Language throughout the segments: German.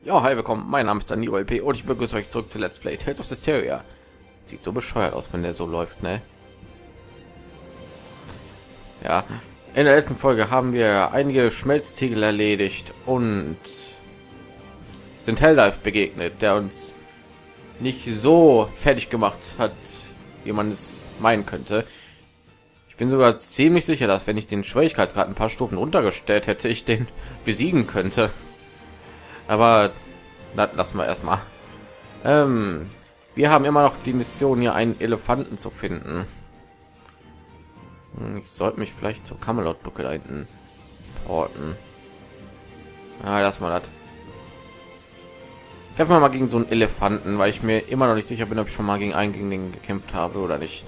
Ja, hi, willkommen. Mein Name ist Danilo LP und ich begrüße euch zurück zu Let's Play Tales of Hysteria. Sieht so bescheuert aus, wenn der so läuft, ne? Ja, in der letzten Folge haben wir einige Schmelztiegel erledigt und sind Helldive begegnet, der uns nicht so fertig gemacht hat, wie man es meinen könnte. Ich bin sogar ziemlich sicher, dass wenn ich den Schwierigkeitsgrad ein paar Stufen runtergestellt hätte, ich den besiegen könnte. Aber das lassen wir erstmal. Wir haben immer noch die Mission, hier einen Elefanten zu finden. Ich sollte mich vielleicht zur Camelot-Brücke da hinten porten. Ja, lass mal das. Kämpfen wir mal gegen so einen Elefanten, weil ich mir immer noch nicht sicher bin, ob ich schon mal gegen den gekämpft habe oder nicht.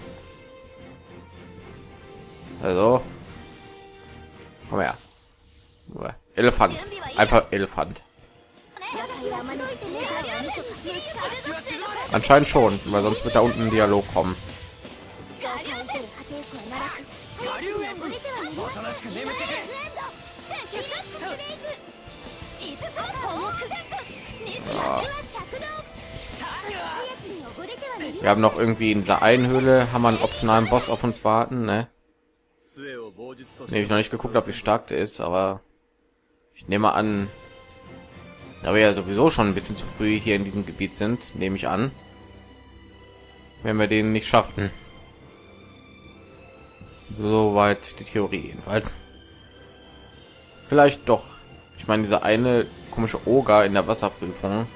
Also, komm her. Elefant. Einfach Elefant. Anscheinend schon, weil sonst wird da unten ein Dialog kommen. Ja. Wir haben noch irgendwie in dieser einen Höhle haben wir einen optionalen Boss auf uns warten, ne? Nee, ich noch nicht geguckt, ob wie stark der ist, aber ich nehme an, da wir ja sowieso schon ein bisschen zu früh hier in diesem Gebiet sind, nehme ich an, wenn wir den nicht schaffen. Soweit die Theorie jedenfalls. Vielleicht doch. Ich meine, dieser eine komische Oger in der Wasserprüfung.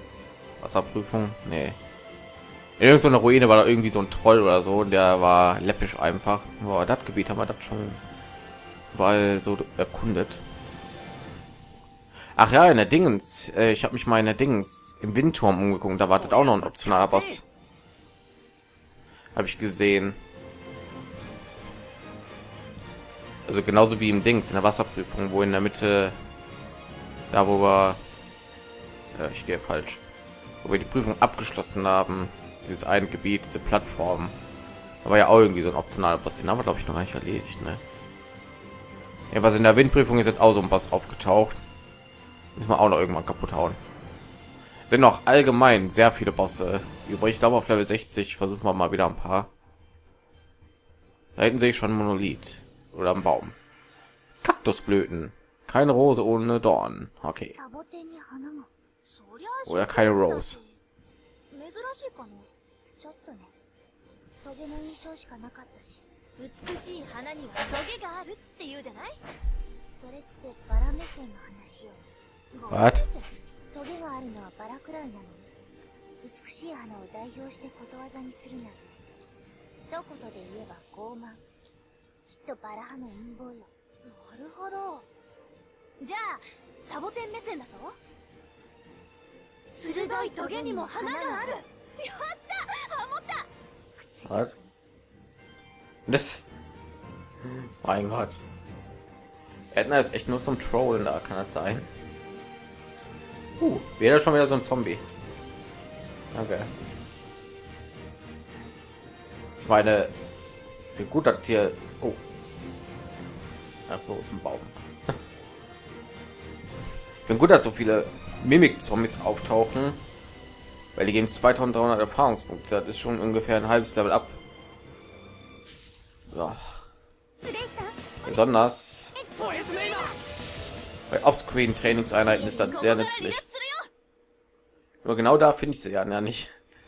Nee. In irgendeiner Ruine war da irgendwie so ein Troll oder so, der war läppisch einfach. Boah, das Gebiet haben wir das schon weil so erkundet. Ach ja, in der Dingens. Ich habe mich mal in der Dingens im Windturm umgeguckt. Da wartet auch noch ein optionaler Boss. Habe ich gesehen. Also genauso wie im Dings in der Wasserprüfung, wo in der Mitte, da wo wir, ich gehe falsch, wo wir die Prüfung abgeschlossen haben, dieses ein Gebiet, diese Plattform, da war ja auch irgendwie so ein optionaler Boss. Den haben wir glaube ich noch gar nicht erledigt, ne? Ja, was in der Windprüfung ist jetzt auch so ein Boss aufgetaucht. Müssen wir auch noch irgendwann kaputt hauen. Sind noch allgemein sehr viele Bosse übrig. Ich glaube auf Level 60 versuchen wir mal wieder ein paar. Da hinten sehe ich schon ein Monolith oder ein Baum. Kaktusblüten. Keine Rose ohne Dorn. Okay. Oder keine Rose. Was? トゲがあるのはバラくらいなのに、美しい花を代表してことわざにするなら、一言で言えば傲慢。きっとバラ派の陰謀よ。なるほど。じゃあサボテン目線だと、鋭いトゲにも花がある。やったハモった。 Was? Das. Mein Gott. Edna ist echt nur zum Trollen da, kann das sein? Wieder schon wieder so ein Zombie. Okay. Ich meine, wie gut das hier. Oh. Ach so, ist ein Baum. Ich finde gut, dass so viele Mimik-Zombies auftauchen, weil die geben 2300 Erfahrungspunkte. Das ist schon ungefähr ein halbes Level ab. So. Besonders bei Offscreen-Trainingseinheiten ist das sehr nützlich. Nur genau da finde ich sie ja nicht.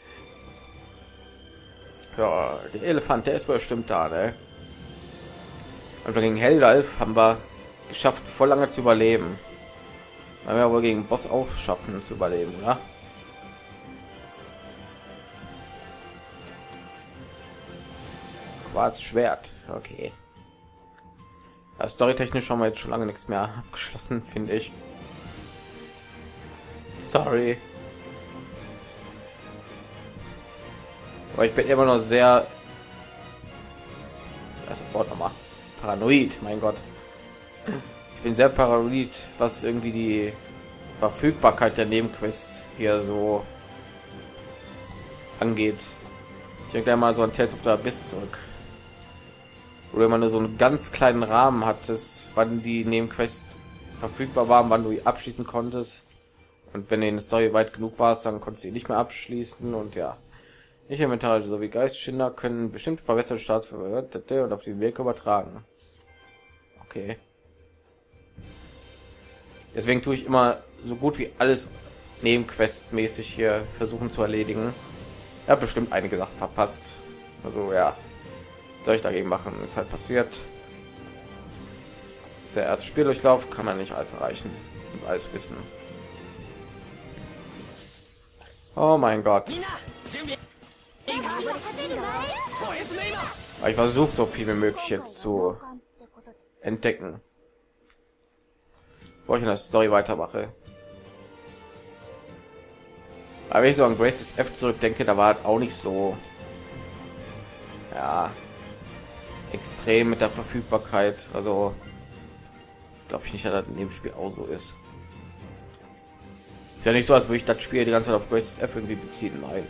Ja, der Elefant, der ist bestimmt da, ne? Also gegen Helldive haben wir geschafft, voll lange zu überleben. Weil wir aber gegen Boss auch schaffen zu überleben, oder? Quarzschwert, okay. Ja, storytechnisch haben wir jetzt schon lange nichts mehr abgeschlossen, finde ich. Sorry. Aber ich bin immer noch sehr, das Wort nochmal, paranoid, mein Gott. Ich bin sehr paranoid, was irgendwie die Verfügbarkeit der Nebenquests hier so angeht. Ich denke gleich mal so an Tales of the Abyss zurück, wo du immer nur so einen ganz kleinen Rahmen hattest, wann die Nebenquests verfügbar waren, wann du abschließen konntest. Und wenn du in der Story weit genug warst, dann konntest du ihn nicht mehr abschließen. Und ja, Nicht-Elementare sowie Geistschinder können bestimmte verbesserte Staatsverwirrte und auf den Weg übertragen. Okay. Deswegen tue ich immer so gut wie alles nebenquestmäßig hier versuchen zu erledigen. Ich habe bestimmt einige Sachen verpasst. Also ja, was soll ich dagegen machen? Ist halt passiert. Das ist der erste Spieldurchlauf, kann man nicht alles erreichen und alles wissen. Oh mein Gott. Aber ich versuche so viel wie möglich jetzt zu entdecken, bevor ich in der Story weitermache. Aber wenn ich so an Graces F zurückdenke, da war halt auch nicht so, ja, extrem mit der Verfügbarkeit. Also glaube ich nicht, dass das in dem Spiel auch so ist. Ist ja nicht so, als würde ich das Spiel die ganze Zeit auf Graces F irgendwie beziehen. Nein.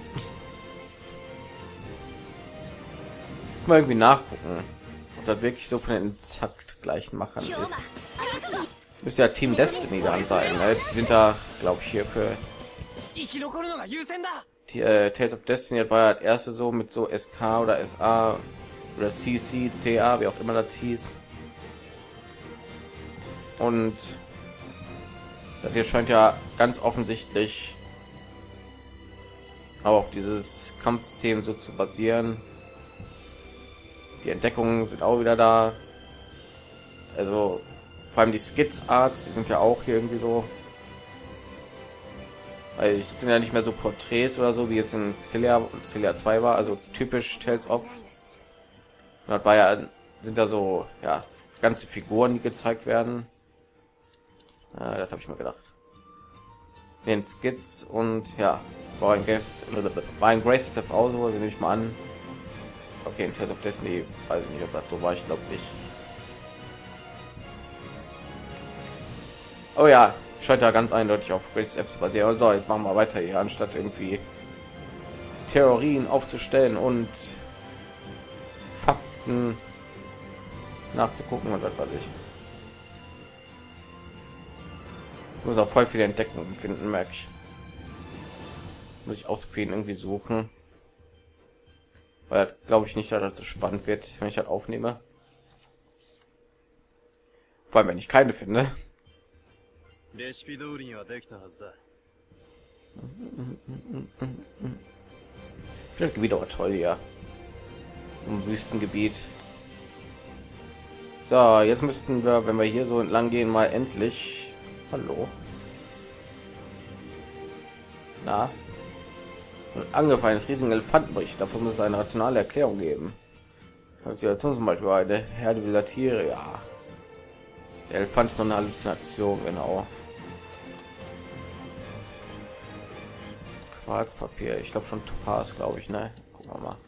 Muss mal irgendwie nachgucken, ob das wirklich so von den exakt gleichen Machern ist. Müsste ja Team Destiny dann sein, ne? Die sind da, glaube ich, hier für Tales of Destiny. Das war ja das erste so mit so SK oder SA oder CC, CA, wie auch immer das hieß. Und das hier scheint ja ganz offensichtlich aber auf dieses Kampfsystem so zu basieren. Die Entdeckungen sind auch wieder da. Also vor allem die Skits-Arts, die sind ja auch hier irgendwie so. Weil ich sind ja nicht mehr so Porträts oder so, wie es in Xillia und Xillia 2 war, also typisch Tales of. Und das war ja, sind da so, ja, ganze Figuren, die gezeigt werden. Das habe ich mir gedacht. Den Skits und ja, war in Grace ist der Frau so, also nehme ich mal an. Okay, in Tales of Destiny weiß ich nicht, ob das so war, ich glaube nicht. Oh ja, scheint da ganz eindeutig auf Grace F zu basieren. So, jetzt machen wir weiter hier, anstatt irgendwie Theorien aufzustellen und Fakten nachzugucken und was weiß ich. Muss auch voll viele Entdeckungen finden, merke ich. Muss ich aus Queen irgendwie suchen. Weil glaube ich nicht, dass das so spannend wird, wenn ich halt aufnehme. Vor allem, wenn ich keine finde. Ich finde das Gebiet auch toll hier. Im Wüstengebiet. So, jetzt müssten wir, wenn wir hier so entlang gehen, mal endlich. Hallo. Na. Angefallen des riesigen Elefantenbericht. Dafür muss es eine rationale Erklärung geben. Halluzination zum Beispiel eine Herde wilder Tiere. Ja. Der Elefant ist noch eine Halluzination, genau. Quarzpapier. Ich glaube schon Topaz, glaube ich, ne? Gucken wir mal.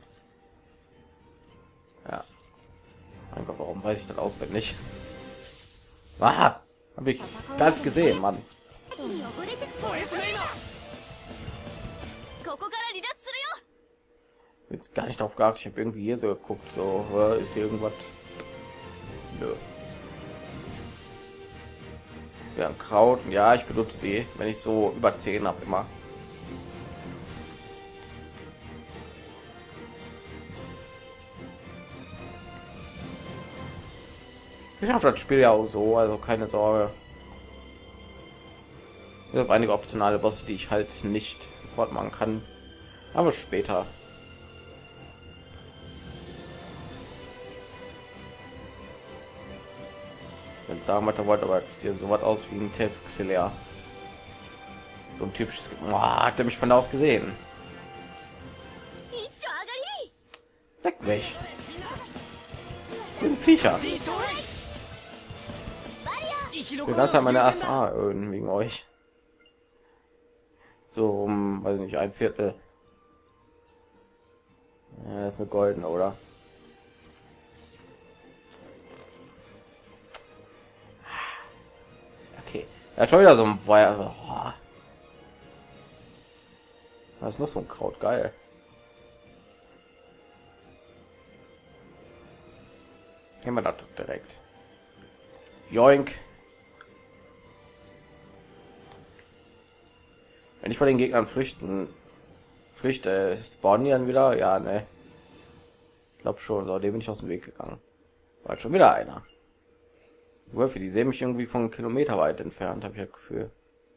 Ja. Mein Gott, warum weiß ich das auswendig? Ah, habe ich gar nicht gesehen, Mann. Jetzt gar nicht drauf geachtet. Ich habe irgendwie hier so geguckt, so ist hier irgendwas. Nö. Ja, ein Kraut. Ja, ich benutze die, wenn ich so über 10 habe immer. Ich schaffe das Spiel ja auch so, also keine Sorge. Ich habe einige optionale Bosse, die ich halt nicht sofort machen kann, aber später. Wenn sagen wir wollte, aber jetzt hier so was aus wie ein Tales of Xillia. So ein typisches. Oh, hat er mich von da aus gesehen? Weg. Sind Viecher. Das hat meine SA wegen euch. So weiß ich nicht, ein Viertel. Ja, das ist eine goldene, oder? Okay. Ja, schon wieder so ein Feuer. Oh. Das ist noch so ein Kraut, geil. Nehmen wir das direkt. Joink. Wenn ich vor den Gegnern flüchte, spawnen die dann wieder? Ja, ne. Ich glaube schon. So, dem bin ich aus dem Weg gegangen. War halt schon wieder einer. Würfe, die sehen mich irgendwie von Kilometer weit entfernt, habe ich das Gefühl.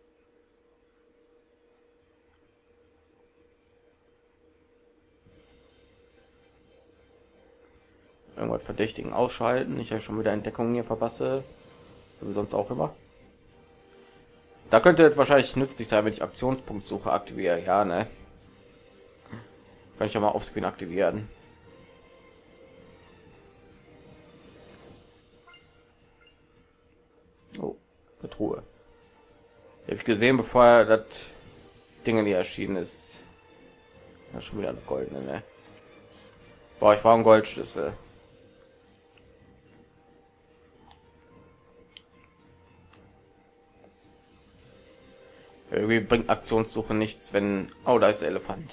Irgendwas Verdächtigen ausschalten. Ich habe schon wieder Entdeckungen hier verpasse. So wie sonst auch immer. Da könnte es wahrscheinlich nützlich sein, wenn ich Aktionspunktsuche aktiviere. Ja, ne? Kann ich ja mal offscreen aktivieren. Oh, das ist eine Truhe. Die habe ich gesehen, bevor das Ding nie erschienen ist. Ja, schon wieder eine goldene, ne? Boah, ich brauche einen Goldschlüssel. Irgendwie bringt Aktionssuche nichts, wenn... Oh, da ist der Elefant.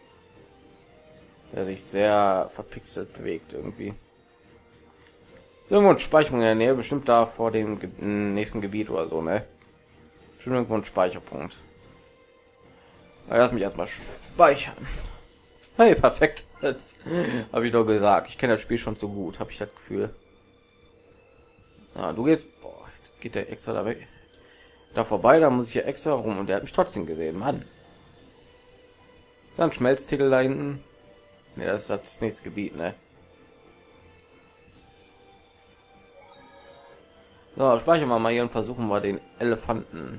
Der sich sehr verpixelt bewegt irgendwie. Irgendwo ein Speicherung in der Nähe, bestimmt da vor dem nächsten Gebiet oder so, ne? Bestimmt irgendwo ein Speicherpunkt. Aber lass mich erstmal speichern. Hey, perfekt. Das habe ich doch gesagt. Ich kenne das Spiel schon so gut, habe ich das Gefühl. Ja, du gehst... Boah, jetzt geht der extra da weg. Da vorbei, da muss ich hier extra rum und der hat mich trotzdem gesehen, Mann. Ist da ein Schmelztiegel da hinten? Ne, das ist das nächste Gebiet, ne? So, speichern wir mal hier und versuchen wir den Elefanten.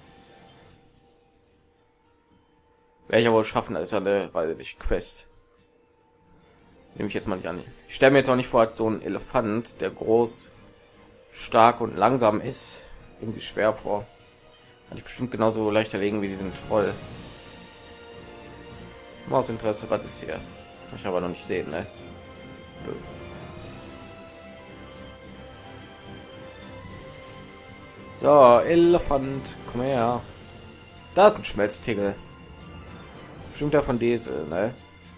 Werde ich aber wohl schaffen, das ist ja eine, weiß ich nicht, Quest. Nehme ich jetzt mal nicht an. Ich stelle mir jetzt auch nicht vor, als so ein Elefant, der groß, stark und langsam ist, irgendwie schwer vor. Kann ich bestimmt genauso leicht erlegen wie diesen Troll. Mal aus Interesse, was ist hier? Kann ich aber noch nicht sehen, ne? Nö. So, Elefant, komm her. Da ist ein Schmelztiegel. Bestimmt der von Diesel, ne?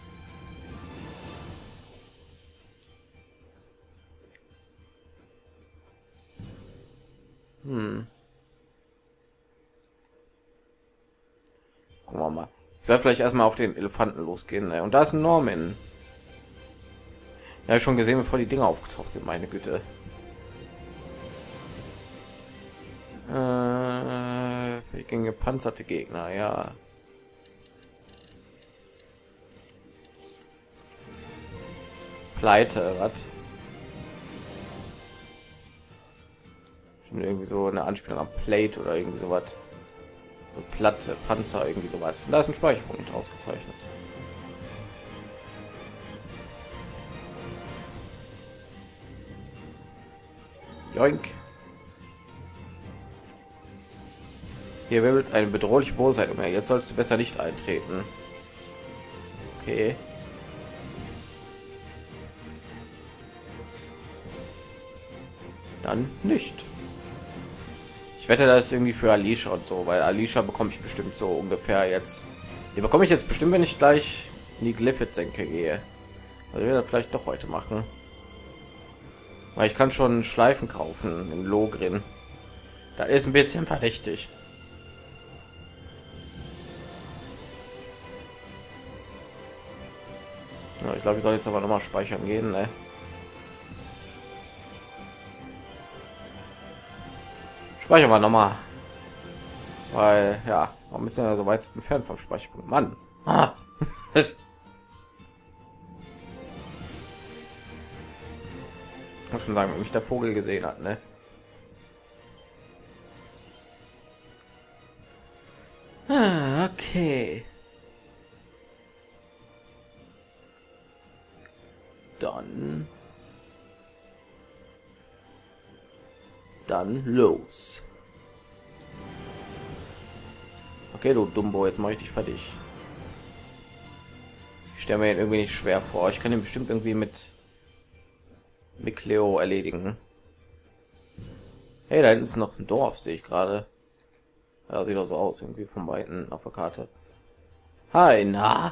Gucken wir mal. Ich soll vielleicht erstmal auf den Elefanten losgehen, ne? Und da ist ein Norman. Ja, schon gesehen, bevor die Dinger aufgetaucht sind, meine Güte. Gegen gepanzerte Gegner, ja. Pleite, was? Schon irgendwie so eine Anspielung an Plate oder irgendwie sowas. So Platte, Panzer, irgendwie sowas. Da ist ein Speicherpunkt ausgezeichnet. Joink. Hier wirbelt eine bedrohliche Bosheit umher. Jetzt sollst du besser nicht eintreten. Okay. Dann nicht. Ich wette, das ist irgendwie für Alicia und so, weil Alicia bekomme ich bestimmt so ungefähr jetzt. Die bekomme ich jetzt bestimmt, wenn ich gleich in die Glyphid-Senke gehe. Also ich werde das vielleicht doch heute machen. Weil ich kann schon Schleifen kaufen in Logrin. Da ist ein bisschen verdächtig. Ja, ich glaube, ich soll jetzt aber noch mal speichern gehen, ne? Speichern wir noch mal, weil ja, warum ist ja so weit entfernt vom Speicherpunkt? Mann, ich muss schon sagen, wenn mich der Vogel gesehen hat, ne? Okay. Dann los. Okay, du Dumbo, jetzt mache ich dich fertig. Ich stelle mir ihn irgendwie nicht schwer vor. Ich kann ihn bestimmt irgendwie mit Cleo erledigen. Hey, da hinten ist noch ein Dorf, sehe ich gerade. Ja, sieht doch so aus, irgendwie von Weitem auf der Karte. Hi, na?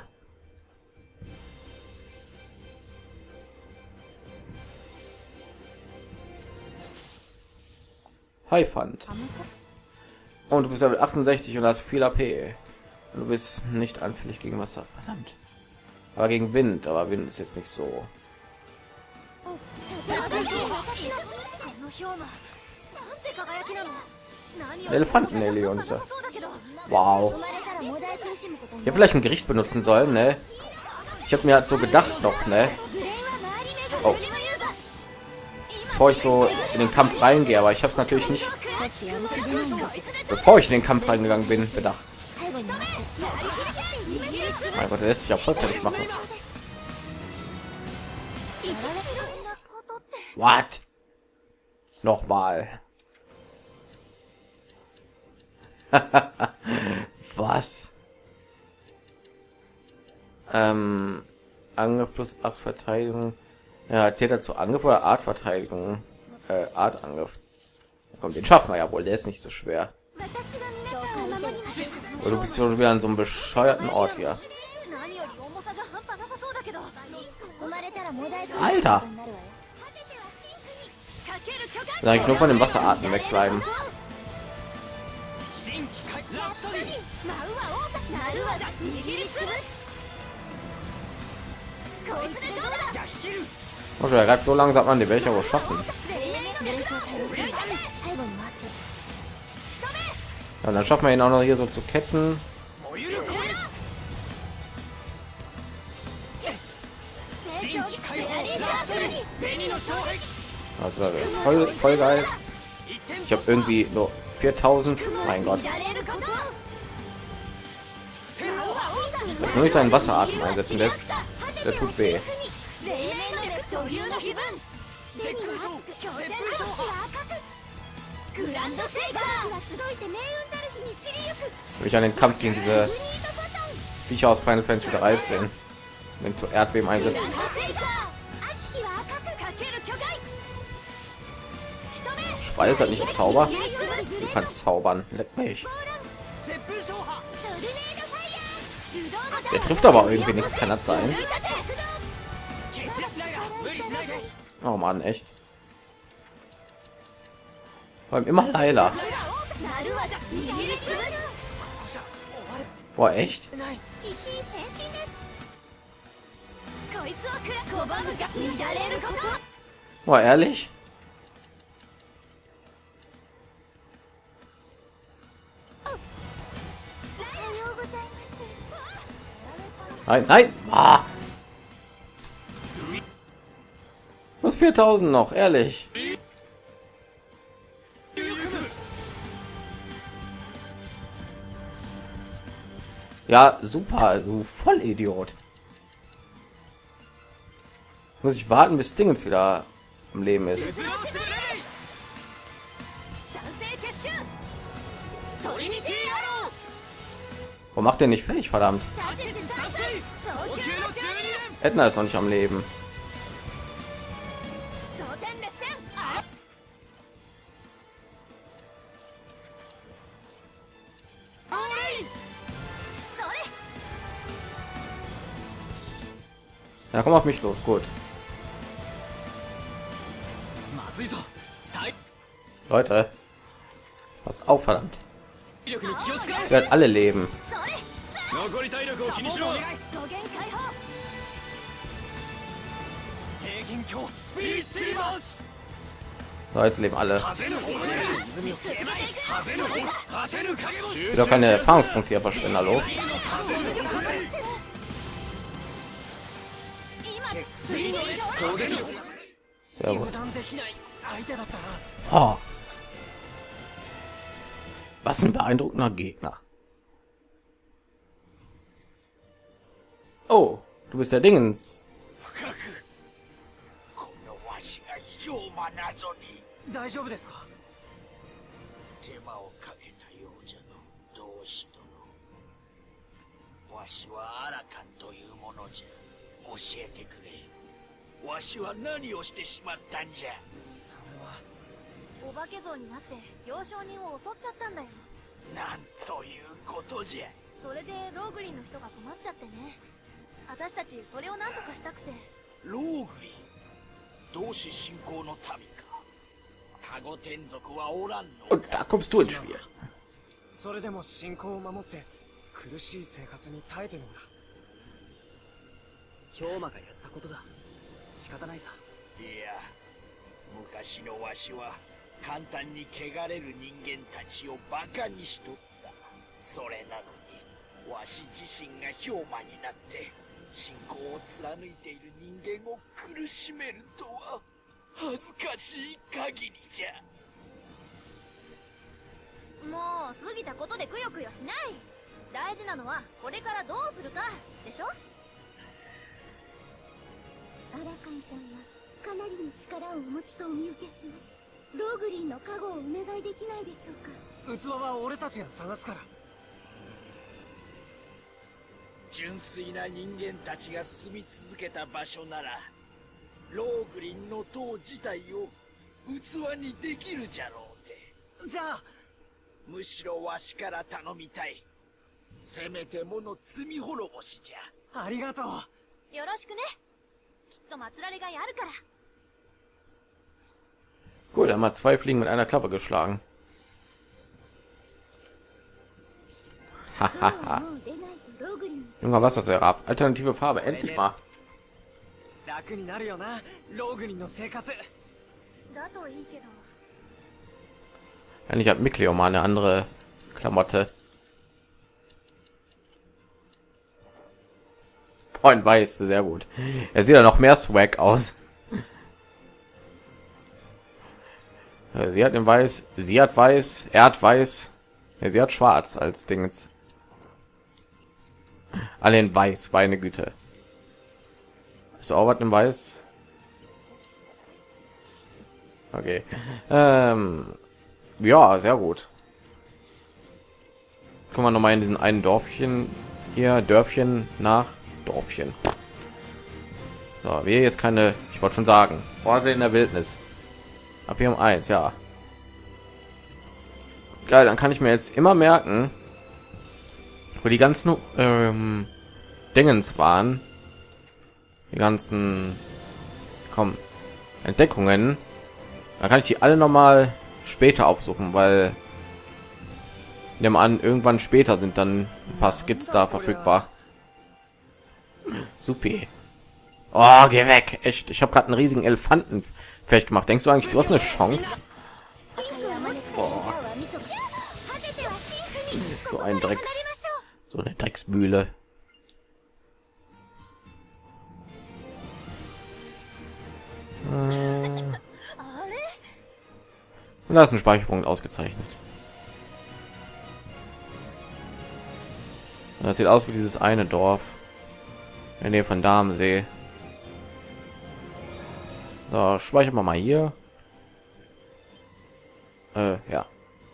Hi, Fand. Und du bist Level 68 und hast viel AP. Du bist nicht anfällig gegen Wasser, verdammt. Aber gegen Wind, aber Wind ist jetzt nicht so. Elefanten-Alien ist ja. Wow. Ja, vielleicht ein Gericht benutzen sollen, ne? Ich habe mir halt so gedacht noch, ne? Oh. Bevor ich so in den Kampf reingehe, aber ich habe es natürlich nicht, bevor ich in den Kampf reingegangen bin, bedacht. Mein Gott, der lässt sich ja voll fertig machen. What? Nochmal. Was? Angriff plus 8 Verteidigung. Ja, zählt dazu Angriff oder Art Verteidigung? Art Angriff. Komm, den schaffen wir ja wohl. Der ist nicht so schwer. Aber du bist schon wieder an so einem bescheuerten Ort hier. Alter! Soll ich nur von dem Wasserarten wegbleiben? Oh, er greift so langsam an, die werde ich aber schaffen. Ja, dann schaffen wir ihn auch noch hier so zu ketten. Also voll geil. Ich habe irgendwie nur 4000. Mein Gott. Nur nicht seinen Wasseratem einsetzen, der tut weh. Ich an den Kampf gegen diese Viecher aus Final Fantasy 13, wenn ich zu Erdbeben einsetzt. Schwall ist halt nicht ein Zauber. Du kannst zaubern, leck mich. Der trifft aber irgendwie nichts, kann das sein? Oh Mann, echt. Vor allem immer Laila. Boah, echt? Boah, ehrlich? Nein, nein! Ah. Was 4000 noch, ehrlich? Ja, super, du Vollidiot. Muss ich warten, bis Dingens wieder am Leben ist. Warum macht er nicht fertig, verdammt? Edna ist noch nicht am Leben. Ja, komm auf mich los, gut. Leute, passt auf, verdammt. Wir werden alle leben. So, jetzt leben alle. Wieder keine Erfahrungspunkte hier verschwenden, hallo. Sehr gut. Oh. Was ein beeindruckender Gegner. Oh, du bist der Dingens. 大丈夫ですか。手間をかけたようじゃの、同志殿。わしはアラカンというものじゃ。教えてくれ。わしは何をしてしまったんじゃ。それは。お化け像になって幼少人を襲っちゃったんだよ。なんということじゃ。それでローグリンの人が困っちゃってね。私たちそれを何とかしたくて。ローグリン。同志信仰の民か。 Und da kommst du ins Spiel. それでも信仰を守って苦しい生活に耐えてるんだ。氷馬がやったことだ。仕方ないさ。いや、昔のわしは簡単に汚れる人間たちをバカにしとった。それなのにわし自身が氷馬になって信仰を貫いている人間を苦しめるとは恥ずかしい限りじゃ。 もう過ぎたことでくよくよしない。大事なのはこれからどうするかでしょ。アラカンさんはかなりの力をお持ちとお見受けします。ローグリンの加護をお願いできないでしょうか。 器は俺たちが探すから。純粋な人間たちが住み続けた場所ならローグリンの塔自体を器にできるじゃろうて。じゃあむしろわしから頼みたい。せめてもの罪滅ぼしじゃ。ありがとう。 よろしくね。きっと祀られがいあるから。 Gut, er hat 2 Fliegen mit einer Klappe geschlagen. Hahaha. Junge, was ist das, Seraph? Alternative Farbe, endlich mal. 楽になるよな、ローグリンの生活。 だといいけど。 Eigentlich hat Mikleo mal eine andere Klamotte. Oh, in weiß, sehr gut. Er sieht ja noch mehr Swag aus. Sie hat in weiß, sie hat weiß, er hat weiß, ja, sie hat schwarz als Dings. Alle in weiß, meine Güte. Hast du auch was in weiß? Okay. Ja, sehr gut. Gucken wir noch mal in diesen einen Dorfchen hier, Dörfchen nach Dorfchen. So, wir jetzt keine, ich wollte schon sagen, Oase in der Wildnis. Ab hier um 1, ja. Geil, dann kann ich mir jetzt immer merken, wo die ganzen Dingens waren, die ganzen Entdeckungen. Dann kann ich die alle noch mal später aufsuchen, weil nehmen an, irgendwann später sind dann ein paar Skits da verfügbar. Supi. Oh, geh weg. Echt, ich habe gerade einen riesigen Elefanten fertig gemacht. Denkst du eigentlich, du hast eine Chance? Oh. So ein so eine Drecksbühle. Und da ist ein Speicherpunkt ausgezeichnet. Das sieht aus wie dieses eine Dorf in der Nähe von Darmsee. So, speichern wir mal hier. Ja.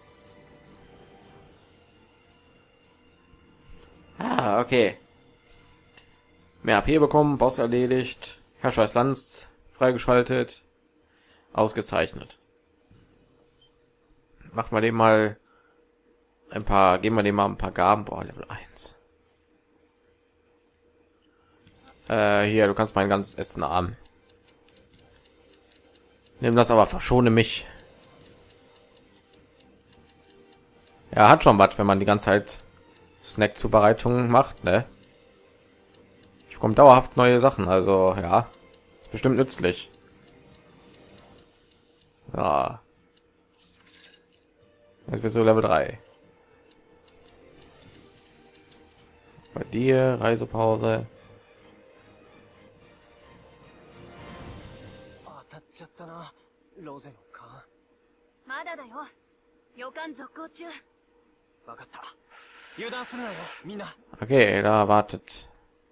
Ah, okay. Mehr AP bekommen, Boss erledigt, Herrscher des Landes freigeschaltet, ausgezeichnet. Machen wir dem mal ein paar, geben wir dem mal ein paar Gaben. Boah, Level 1. Hier, du kannst mein ganzes Essen haben. Nimm das, aber verschone mich. Ja, hat schon was, wenn man die ganze Zeit Snack-Zubereitungen macht, ne? Ich bekomme dauerhaft neue Sachen, also ja, ist bestimmt nützlich. Ja. Jetzt bist du Level 3. Bei dir Reisepause. ちゃったな、ロゼの勘。 まだだよ。予感続行中。 わかった。油断するなよ、みんな。 Okay, da wartet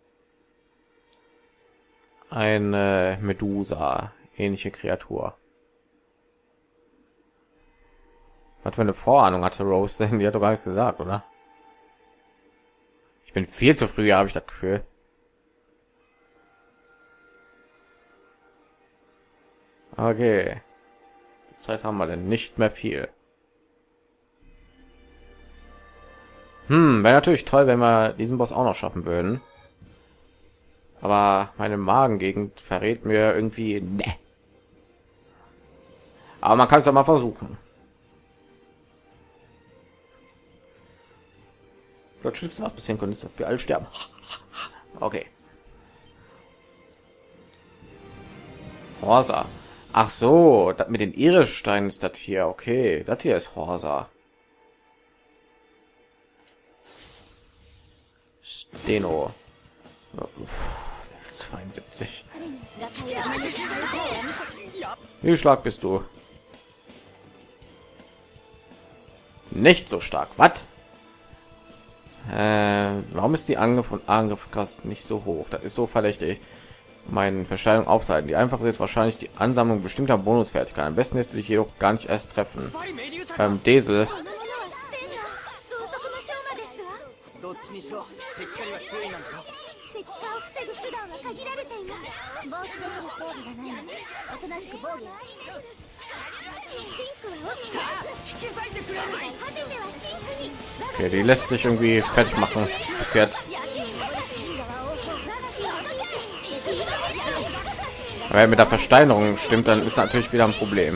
eine Medusa, ähnliche Kreatur. Was für eine Vorahnung hatte Rose denn? Die hat doch gar nichts gesagt, oder? Ich bin viel zu früh, habe ich das Gefühl. Okay. Zeit haben wir denn nicht mehr viel. Wäre natürlich toll, wenn wir diesen Boss auch noch schaffen würden. Aber meine Magengegend verrät mir irgendwie, ne. Aber man kann es ja mal versuchen. Das Schlimmste, was passieren könnte, ist, dass wir alle sterben. Okay. Horsa. Ach so, das mit den Irissteinen ist das hier. Okay, das hier ist Horsa. Steno. 72. Wie stark bist du? Nicht so stark. Was? Warum ist die Angriffskraft nicht so hoch? Das ist so verdächtig. Meine Versteigerung aufzuhalten. Die einfache ist wahrscheinlich die Ansammlung bestimmter Bonusfertigkeiten. Am besten ist dich jedoch gar nicht erst treffen. Diesel. どっちにしろ石狩りは注意なんだろ。 石化を防ぐ手段は限られています。防止できる装備がないのでおとなしく防御。シンクは起きてます。引き裂いてくれる。初めはシンクに。 Okay, die lässt sich irgendwie fertig machen bis jetzt. Aber mit der Versteinerung stimmt, dann ist natürlich wieder ein Problem.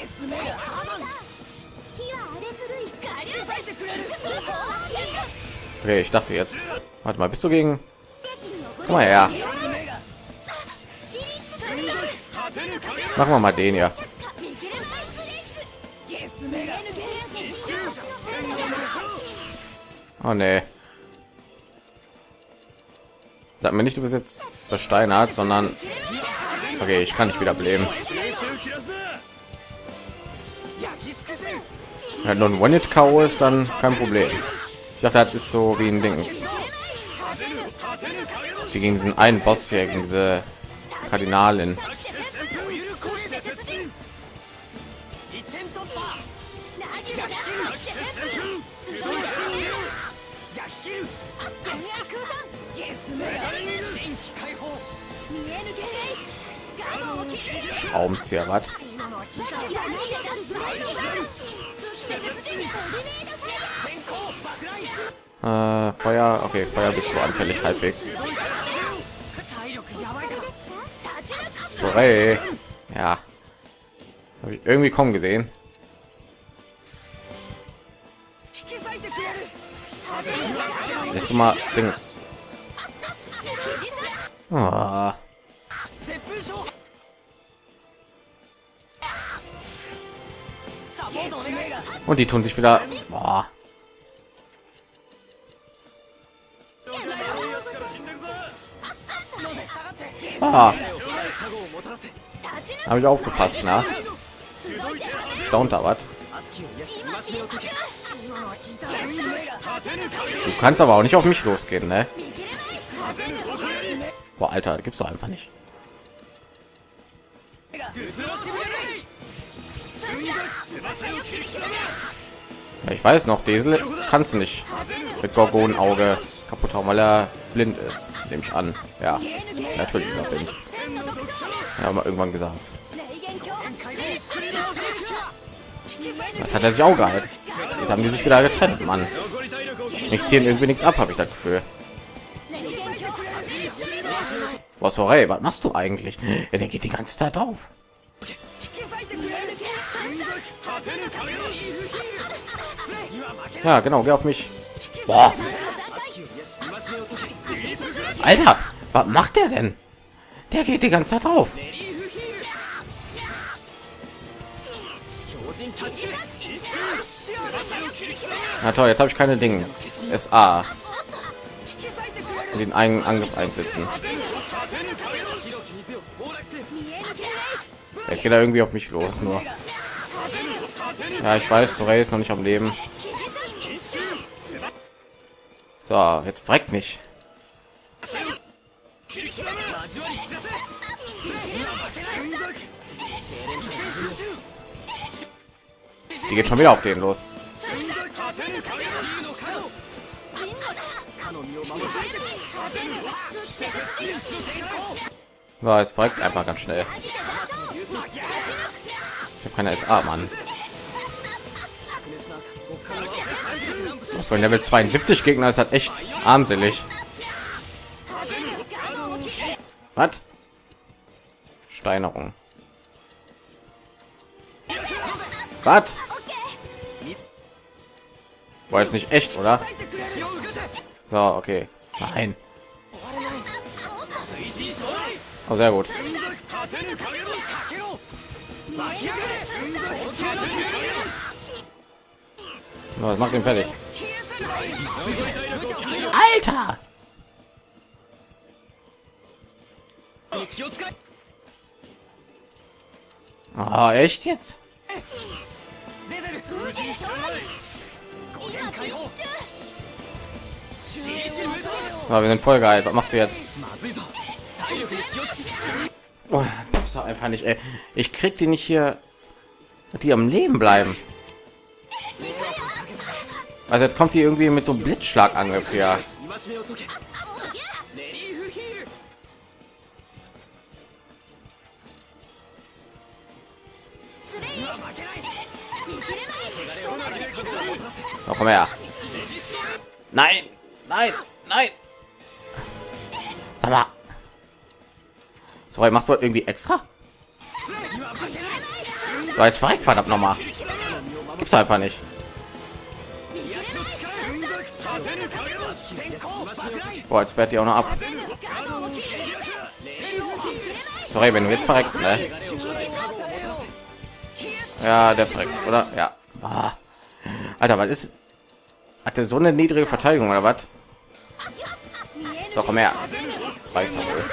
Okay, ich dachte jetzt. Warte mal, bist du gegen? Komm mal her. Machen wir mal den ja. Oh nee. Sag mir nicht, du bist jetzt versteinert, sondern okay, ich kann nicht wieder bleiben. Ja, nur ein One-Hit-KO ist dann kein Problem. Ich dachte, das ist so wie ein Dings. Die gegen diesen einen Boss hier, gegen diese Kardinalin. Schraubenzieher, was? Feuer, okay, Feuer bist du anfällig halbwegs. Sorry. Ja. Habe ich irgendwie kommen gesehen. Lässt du mal Dings. Oh. Und die tun sich wieder. Boah. Ah. Habe ich aufgepasst, na? Staunt da was? Du kannst aber auch nicht auf mich losgehen, ne? Boah, Alter, gibt's doch einfach nicht. Ja, ich weiß noch, Diesel kannst du nicht mit Gorgonenauge kaputt hauen, weil er blind ist, nehme ich an. Ja, natürlich ist er blind. Ja, mal irgendwann gesagt. Das hat er sich auch gehalten. Jetzt haben die sich wieder getrennt, Mann. Ich ziehe irgendwie nichts ab, habe ich das Gefühl. Was, sorry, was machst du eigentlich? Ja, der geht die ganze Zeit auf. Ja, genau, geh auf mich. Boah. Alter, was macht der denn? Der geht die ganze Zeit auf. Na toll, jetzt habe ich keine Dings. SA. Den einen Angriff einsetzen. Ich gehe da irgendwie auf mich los, nur. Ja, ich weiß, Sorey ist noch nicht am Leben. So, jetzt fragt nicht. Die geht schon wieder auf den los. So, jetzt fragt einfach ganz schnell. Ich habe keine SA, Mann. Von Level 72 Gegner ist halt echt armselig. Was? Steinerung. Was? War jetzt nicht echt, oder? So, okay. Nein. Oh, sehr gut. No, das macht ihn fertig. Alter! Ah, echt jetzt? Na, wir sind voll geil. Was machst du jetzt? Oh, das ist doch einfach nicht. Ey. Ich krieg die nicht hier, die am Leben bleiben. Also jetzt kommt die irgendwie mit so einem Blitzschlag ungefähr. Oh, komm her. Nein, nein, nein. Sag mal. So, machst du halt irgendwie extra? So, jetzt verreckt, verdammt nochmal. Gibt's einfach nicht. Boah, jetzt fährt die auch noch ab. Sorry, wenn du jetzt verreckst, ne? Ja, der verreckt, oder? Ja. Ah. Alter, was ist? Hat der so eine niedrige Verteidigung oder was? So, komm her. Das reicht doch wohl.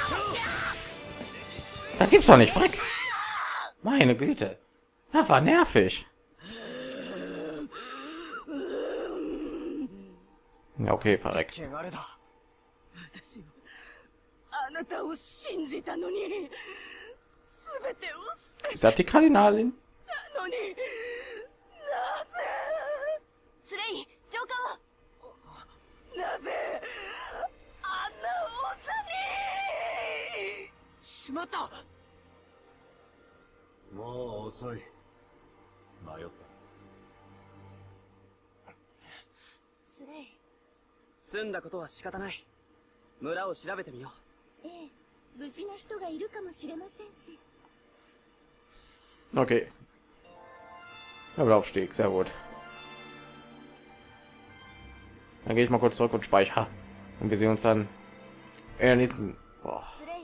Das gibt's doch nicht, Freck. Meine Güte. Das war nervig. Ja, okay, verreckt. Ist das die Kardinalin? Okay. Aufstieg, sehr gut. Dann gehe ich mal kurz zurück und speichere. Und wir sehen uns dann in der nächsten. Boah.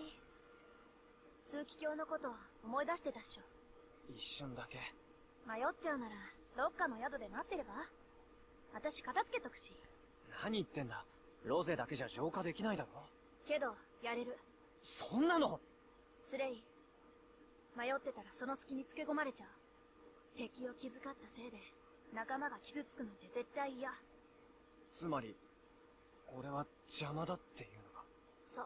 通気鏡のこと思い出してたっしょ。一瞬だけ。迷っちゃうならどっかの宿で待ってれば。私片付けとくし。何言ってんだ。ロゼだけじゃ浄化できないだろ。けどやれる。そんなの。スレイ。迷ってたらその隙につけ込まれちゃう。敵を気遣ったせいで仲間が傷つくなんて絶対嫌。つまり俺は邪魔だっていうのか。そう。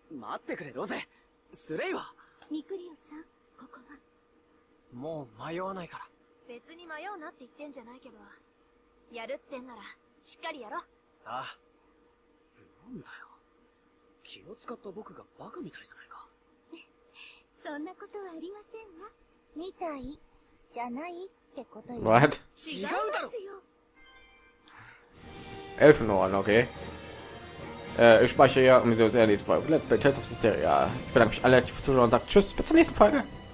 待ってくれロゼ。スレイはミクリオさん、ここはもう迷わないから。別に迷うなって言ってんじゃないけど、やるってんならしっかりやろ。ああ。なんだよ、気を使った僕がバカみたいじゃないか。そんなことはありませんわ。 みたいじゃないってことよ。 What? 違うだろ。 Elfenohren, okay. Ich speichere ja und wir sehen uns in der nächsten Folge. Let's Play Tales of Hysteria. Ich bedanke mich alle fürs Zuschauen und sage Tschüss, bis zur nächsten Folge.